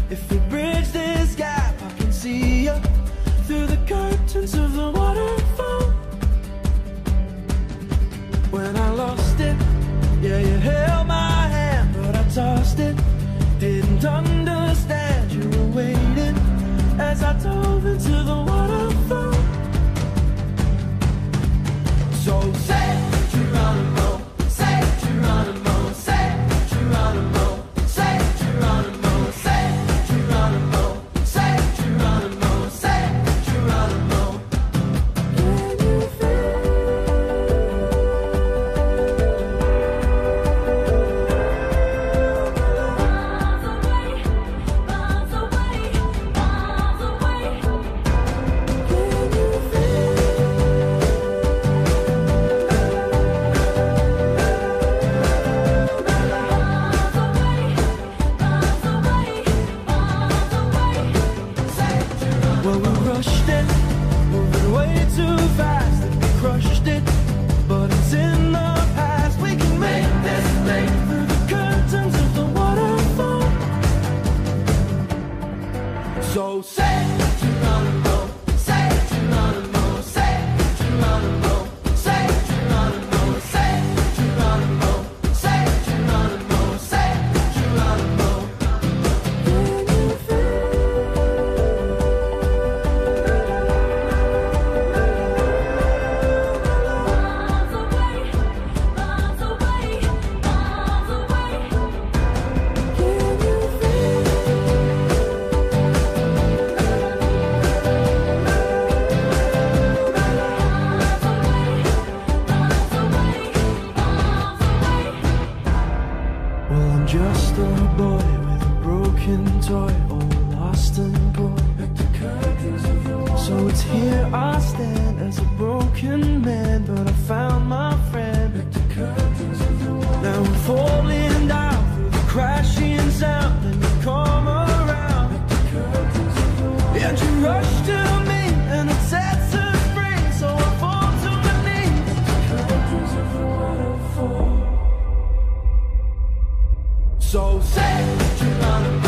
If we bridge this gap, I can see you through the curtains of the waterfall. When I lost it, yeah, you held my hand, but I tossed it. Didn't understand you were waiting as I dove into the waterfall. So say Geronimo, say Geronimo, say Geronimo, say Geronimo, say Geronimo, say Geronimo, say Geronimo. Can you feel? Miles away, miles away, miles away. Can you feel? Well, we rushed it, moving way too fast, and we crushed it, but it's in the past. We can make this leap through the curtains of the waterfall. So say Geronimo, say Geronimo, say Geronimo, say Geronimo, say Geronimo, say Geronimo, say Geronimo. Can you feel? Well, I'm just a boy with a broken toy, all lost and poor. So it's here I stand as a broken man, but I found my friend. Now I'm falling down through the crashing sound, and you come around, and you rush to me, and it sets us free. So I fall to my knees. So say Geronimo.